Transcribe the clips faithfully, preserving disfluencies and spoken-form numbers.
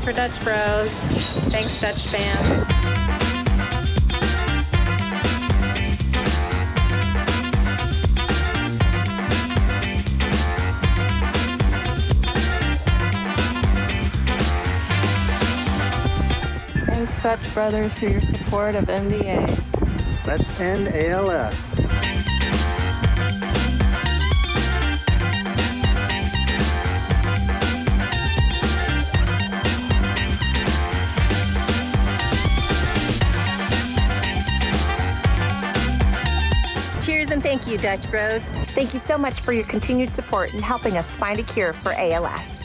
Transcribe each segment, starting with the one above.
for Dutch Bros. Thanks, Dutch fam. Thanks, Dutch Brothers, for your support of M D A. Let's end A L S. Cheers and thank you, Dutch Bros. Thank you so much for your continued support in helping us find a cure for A L S.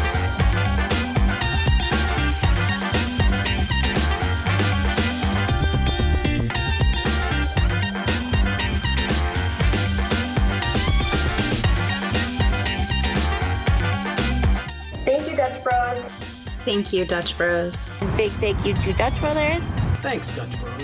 Thank you, Dutch Bros. Thank you, Dutch Bros. And big thank you to Dutch Brothers. Thanks, Dutch Bros.